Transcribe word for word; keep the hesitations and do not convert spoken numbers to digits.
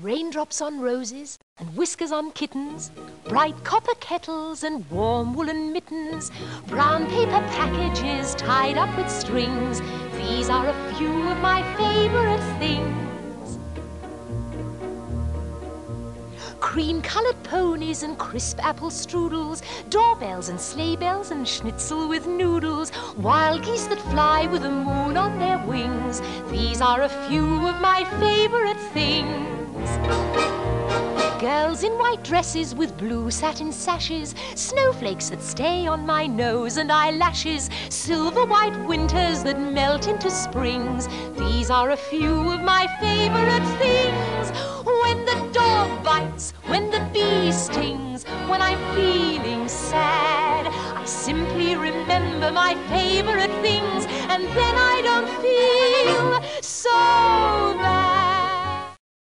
Raindrops on roses and whiskers on kittens, bright copper kettles and warm woolen mittens, brown paper packages tied up with strings. These are a few of my favorite things. Cream-colored ponies and crisp apple strudels, doorbells and sleigh bells and schnitzel with noodles, wild geese that fly with the moon on their wings. These are a few of my favorite things. Girls in white dresses with blue satin sashes, snowflakes that stay on my nose and eyelashes, silver white winters that melt into springs. These are a few of my favorite things. When the dog bites, when the bee stings, when I'm feeling sad, I simply remember my favorite things, and then I